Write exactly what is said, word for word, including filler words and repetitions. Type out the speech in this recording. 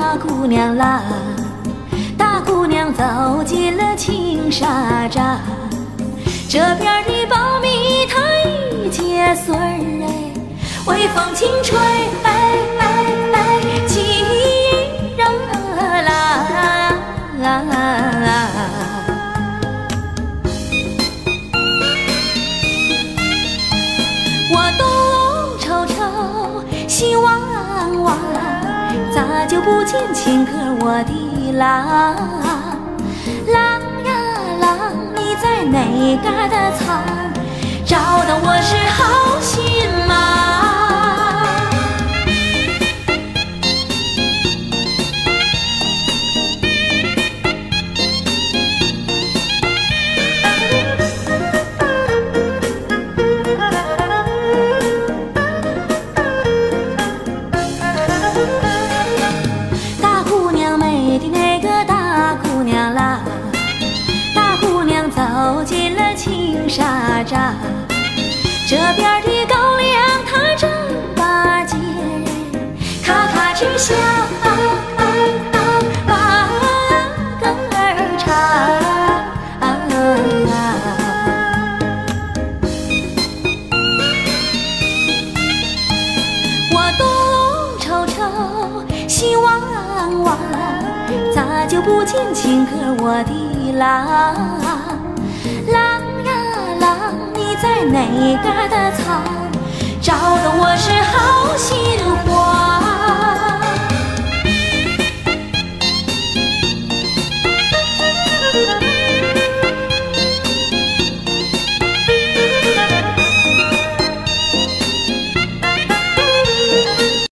大姑娘啦，大姑娘走进了青纱帐，这边的苞米它已结穗儿哎，微风轻吹哎哎哎，情人啦。我东瞅瞅，西望望，咋就不见亲哥我的郎？郎呀郎，你在哪嘎达藏？找到我是好心吗？大姑娘美的那个大姑娘啦，大姑娘走进了青纱帐，这边的高粱它正把节咔咔直响，把歌儿唱。我东瞅瞅，西望望，咋就不见亲哥我的郎？郎呀郎，你在哪嘎达藏？找到我是好心